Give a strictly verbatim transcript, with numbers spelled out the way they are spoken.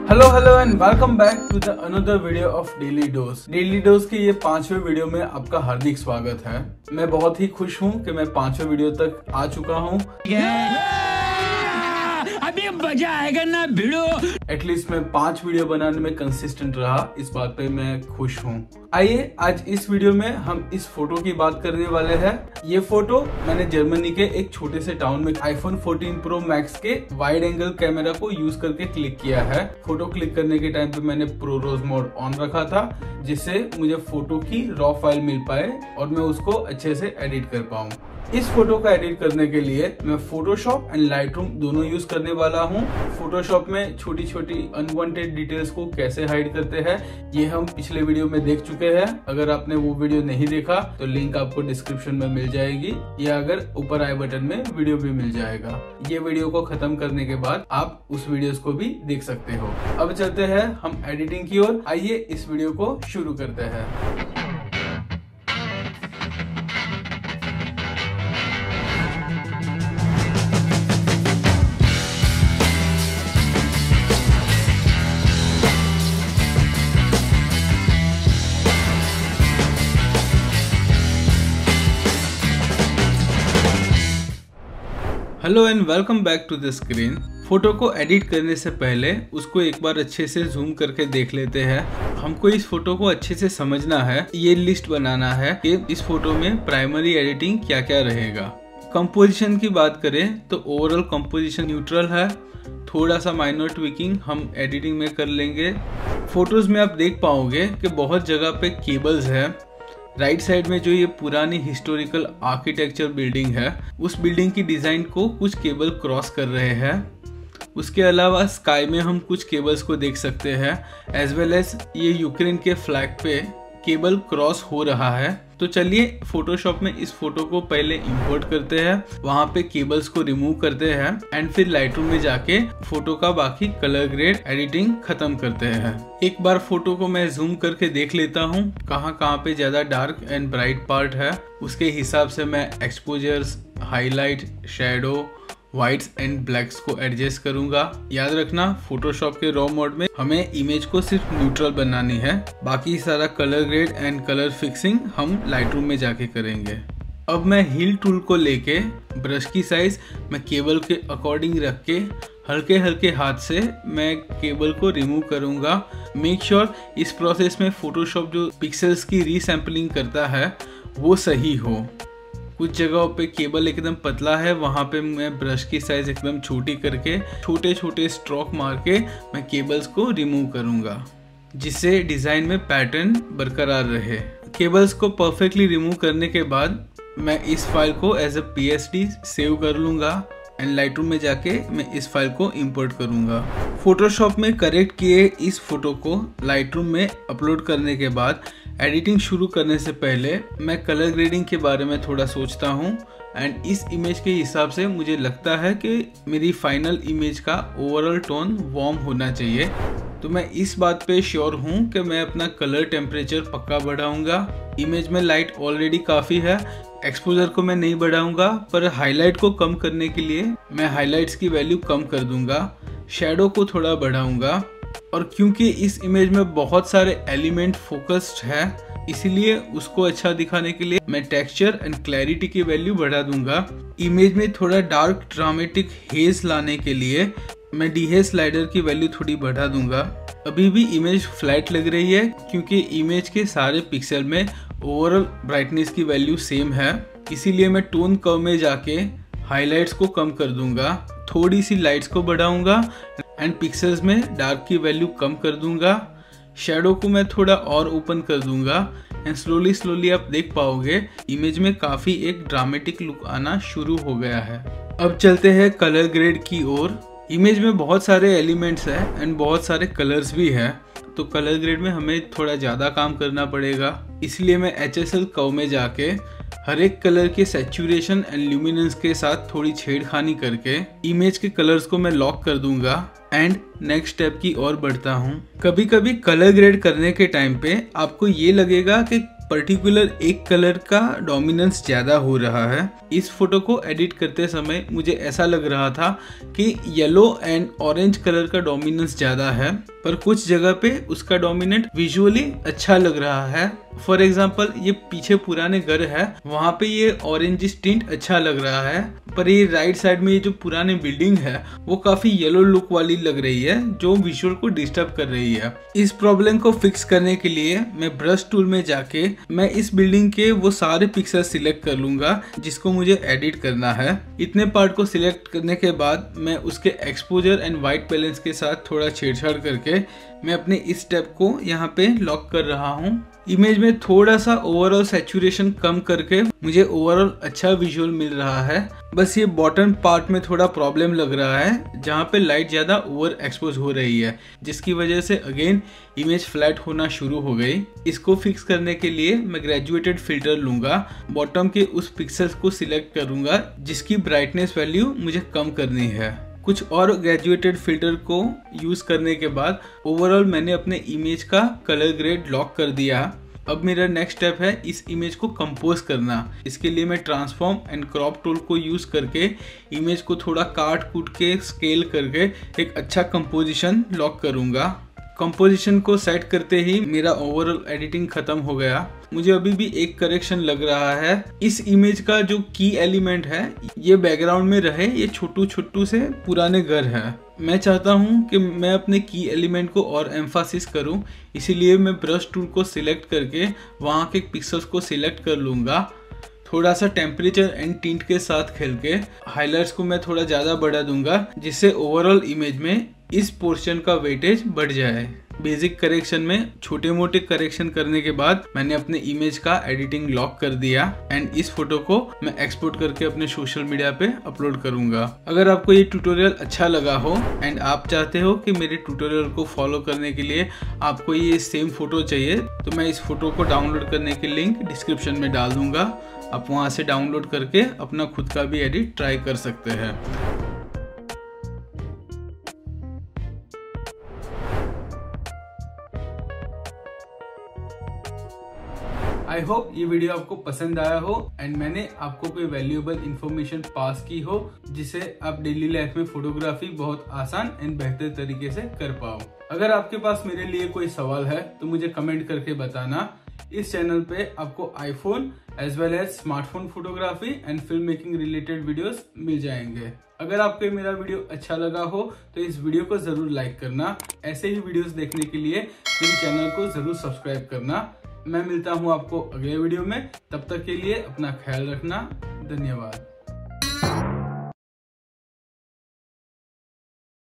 Hello hello and welcome back to the another video of daily dose. Daily dose के ये पांचवें video में आपका हार्दिक स्वागत है। मैं बहुत ही खुश हूँ कि मैं पांचवें वीडियो तक आ चुका हूँ। अभी मजा आएगा ना वीडियो। एटलीस्ट मैं पांच वीडियो बनाने में कंसिस्टेंट रहा, इस बात पे मैं खुश हूँ। आइए आज इस वीडियो में हम इस फोटो की बात करने वाले हैं। ये फोटो मैंने जर्मनी के एक छोटे से टाउन में आईफोन फोर्टीन प्रो मैक्स के वाइड एंगल कैमरा को यूज करके क्लिक किया है। फोटो क्लिक करने के टाइम पे मैंने प्रो रोज मोड ऑन रखा था, जिससे मुझे फोटो की रॉ फाइल मिल पाए और मैं उसको अच्छे से एडिट कर पाऊँ। इस फोटो का एडिट करने के लिए मैं फोटोशॉप एंड लाइटरूम दोनों यूज करने वाला हूँ। फोटोशॉप में छोटी छोटी अनवांटेड डिटेल्स को कैसे हाइड करते हैं ये हम पिछले वीडियो में देख चुके हैं। अगर आपने वो वीडियो नहीं देखा तो लिंक आपको डिस्क्रिप्शन में मिल जाएगी, या अगर ऊपर आई बटन में वीडियो भी मिल जाएगा। ये वीडियो को खत्म करने के बाद आप उस वीडियोस को भी देख सकते हो। अब चलते हैं हम एडिटिंग की ओर। आइए इस वीडियो को शुरू करते हैं। Hello and welcome back to the screen. Photo को एडिट करने से पहले उसको एक बार अच्छे से जूम करके देख लेते हैं। हमको इस फोटो को अच्छे से समझना है, ये लिस्ट बनाना है कि इस फोटो में प्राइमरी एडिटिंग क्या क्या रहेगा। कंपोजिशन की बात करें तो ओवरऑल कंपोजिशन न्यूट्रल है, थोड़ा सा माइनर ट्विकिंग हम एडिटिंग में कर लेंगे। फोटोज में आप देख पाओगे कि बहुत जगह पे केबल्स है। राइट right साइड में जो ये पुरानी हिस्टोरिकल आर्किटेक्चर बिल्डिंग है, उस बिल्डिंग की डिज़ाइन को कुछ केबल क्रॉस कर रहे हैं। उसके अलावा स्काई में हम कुछ केबल्स को देख सकते हैं, एज वेल एज ये यूक्रेन के फ्लैग पे केबल क्रॉस हो रहा है। तो चलिए फोटोशॉप में इस फोटो को पहले इंपोर्ट करते हैं, वहां पे केबल्स को रिमूव करते हैं एंड फिर लाइटरूम में जाके फोटो का बाकी कलर ग्रेड एडिटिंग खत्म करते हैं। एक बार फोटो को मैं जूम करके देख लेता हूँ कहाँ कहाँ पे ज्यादा डार्क एंड ब्राइट पार्ट है। उसके हिसाब से मैं exposures, highlight, shadow, whites and blacks को एडजस्ट करूंगा। याद रखना फोटोशॉप के रॉ मोड में हमें इमेज को सिर्फ न्यूट्रल बनानी है, बाकी सारा colour grade and colour fixing हम लाइटरूम में जाके करेंगे। अब मैं हील टूल को लेके ब्रश की साइज मैं केबल के अकॉर्डिंग रख के हल्के हल्के हाथ से मैं केबल को रिमूव करूंगा। मेक श्योर इस प्रोसेस में फोटोशॉप जो पिक्सल्स की रीसैम्पलिंग करता है वो सही हो। कुछ जगहों पे केबल एकदम पतला है, वहाँ पे मैं ब्रश की साइज एकदम छोटी करके छोटे छोटे स्ट्रोक मार के मैं केबल्स को रिमूव करूँगा, जिससे डिज़ाइन में पैटर्न बरकरार रहे। केबल्स को परफेक्टली रिमूव करने के बाद मैं इस फाइल को as a P S D save कर लूँगा एंड लाइटरूम में जाके मैं इस फाइल को इंपोर्ट करूँगा। फोटोशॉप में करेक्ट किए इस फोटो को लाइटरूम में अपलोड करने के बाद एडिटिंग शुरू करने से पहले मैं कलर ग्रेडिंग के बारे में थोड़ा सोचता हूँ एंड इस इमेज के हिसाब से मुझे लगता है कि मेरी फाइनल इमेज का ओवरऑल टोन वार्म होना चाहिए। तो मैं इस बात पे श्योर हूँ कि मैं अपना कलर टेम्परेचर पक्का बढ़ाऊंगा। इमेज में लाइट ऑलरेडी काफ़ी है, एक्सपोजर को मैं नहीं बढ़ाऊंगा, पर हाईलाइट को कम करने के लिए मैं हाईलाइट्स की वैल्यू कम कर दूंगा, शैडो को थोड़ा बढ़ाऊंगा। और क्योंकि इस इमेज में बहुत सारे एलिमेंट फोकस्ड है, इसीलिए उसको अच्छा दिखाने के लिए मैं टेक्सचर एंड क्लैरिटी की वैल्यू बढ़ा दूंगा। इमेज में थोड़ा डार्क ड्रामेटिक हेज लाने के लिए मैं डीहेज स्लाइडर की वैल्यू थोड़ी बढ़ा दूंगा। अभी भी इमेज फ्लैट लग रही है क्योंकि इमेज के सारे पिक्सल में ओवरऑल ब्राइटनेस की वैल्यू सेम है, इसीलिए मैं टोन कर्व में जाके हाईलाइट्स को कम कर दूंगा, थोड़ी सी लाइट्स को बढ़ाऊंगा एंड पिक्सल्स में डार्क की वैल्यू कम कर दूंगा। शैडो को मैं थोड़ा और ओपन कर दूंगा एंड स्लोली स्लोली आप देख पाओगे इमेज में काफ़ी एक ड्रामेटिक लुक आना शुरू हो गया है। अब चलते हैं कलर ग्रेड की ओर। इमेज में बहुत सारे एलिमेंट्स हैं एंड बहुत सारे कलर्स भी हैं, तो कलर ग्रेड में हमें थोड़ा ज़्यादा काम करना पड़ेगा। इसलिए मैं एच एस एल कर्व में जाके हर एक कलर के सैचुरेशन एंड ल्यूमिनेंस के साथ थोड़ी छेड़खानी करके इमेज के कलर्स को मैं लॉक कर दूंगा एंड नेक्स्ट स्टेप की ओर बढ़ता हूँ। कभी कभी कलर ग्रेड करने के टाइम पे आपको ये लगेगा कि पर्टिकुलर एक कलर का डोमिनेंस ज़्यादा हो रहा है। इस फोटो को एडिट करते समय मुझे ऐसा लग रहा था कि येलो एंड ऑरेंज कलर का डोमिनेंस ज़्यादा है, पर कुछ जगह पे उसका डोमिनेंट विजुअली अच्छा लग रहा है। फॉर एग्जाम्पल ये पीछे पुराने घर है, वहाँ पे ये ऑरेंज टिंट अच्छा लग रहा है, पर ये राइट साइड में ये जो पुराने बिल्डिंग है वो काफी येलो लुक वाली लग रही है, जो विजुअल को डिस्टर्ब कर रही है। इस प्रॉब्लम को फिक्स करने के लिए मैं ब्रश टूल में जाके मैं इस बिल्डिंग के वो सारे पिक्सल सिलेक्ट कर लूंगा जिसको मुझे एडिट करना है। इतने पार्ट को सिलेक्ट करने के बाद मैं उसके एक्सपोजर एंड वाइट बैलेंस के साथ थोड़ा छेड़छाड़ करके मैं अपने इस स्टेप को यहाँ पे लॉक कर रहा हूँ। इमेज में थोड़ा सा ओवरऑल सैचुरेशन कम करके मुझे ओवरऑल अच्छा विजुअल मिल रहा है। बस ये बॉटम पार्ट में थोड़ा प्रॉब्लम लग रहा है जहाँ पे लाइट ज़्यादा ओवर एक्सपोज हो रही है, जिसकी वजह से अगेन इमेज फ्लैट होना शुरू हो गई। इसको फिक्स करने के लिए मैं ग्रेजुएटेड फिल्टर लूंगा, बॉटम के उस पिक्सल्स को सिलेक्ट करूंगा जिसकी ब्राइटनेस वैल्यू मुझे कम करनी है। कुछ और ग्रेजुएटेड फिल्टर को यूज करने के बाद ओवरऑल मैंने अपने इमेज का कलर ग्रेड लॉक कर दिया। अब मेरा नेक्स्ट स्टेप है इस इमेज को कंपोज करना। इसके लिए मैं ट्रांसफॉर्म एंड क्रॉप टूल को यूज करके इमेज को थोड़ा काट कूट के स्केल करके एक अच्छा कंपोजिशन लॉक करूंगा। कंपोजिशन को सेट करते ही मेरा ओवरऑल एडिटिंग खत्म हो गया। मुझे अभी भी एक करेक्शन लग रहा है, इस इमेज का जो की एलिमेंट है ये बैकग्राउंड में रहे, ये छोटू छोटू से पुराने घर है। मैं चाहता हूँ कि मैं अपने की एलिमेंट को और एम्फासिस करूँ, इसीलिए मैं ब्रश टूल को सिलेक्ट करके वहाँ के पिक्सल्स को सिलेक्ट कर लूँगा। थोड़ा सा टेम्परेचर एंड टिंट के साथ खेल के हाइलाइट्स को मैं थोड़ा ज़्यादा बढ़ा दूंगा, जिससे ओवरऑल इमेज में इस पोर्शन का वेटेज बढ़ जाए। बेसिक करेक्शन में छोटे मोटे करेक्शन करने के बाद मैंने अपने इमेज का एडिटिंग लॉक कर दिया एंड इस फोटो को मैं एक्सपोर्ट करके अपने सोशल मीडिया पे अपलोड करूंगा। अगर आपको ये ट्यूटोरियल अच्छा लगा हो एंड आप चाहते हो कि मेरे ट्यूटोरियल को फॉलो करने के लिए आपको ये सेम फोटो चाहिए, तो मैं इस फोटो को डाउनलोड करने की लिंक डिस्क्रिप्शन में डाल दूंगा। आप वहाँ से डाउनलोड करके अपना खुद का भी एडिट ट्राई कर सकते हैं। आई होप ये वीडियो आपको पसंद आया हो एंड मैंने आपको कोई वैल्यूएबल इंफॉर्मेशन पास की हो, जिससे आप डेली लाइफ में फोटोग्राफी बहुत आसान एंड बेहतर तरीके से कर पाओ। अगर आपके पास मेरे लिए कोई सवाल है तो मुझे कमेंट करके बताना। इस चैनल पे आपको iPhone as well as smartphone photography and film making related videos मिल जाएंगे। अगर आपको मेरा वीडियो अच्छा लगा हो तो इस वीडियो को जरूर लाइक करना। ऐसे ही वीडियोस देखने के लिए मेरे चैनल को जरूर सब्सक्राइब करना। मैं मिलता हूं आपको अगले वीडियो में, तब तक के लिए अपना ख्याल रखना। धन्यवाद।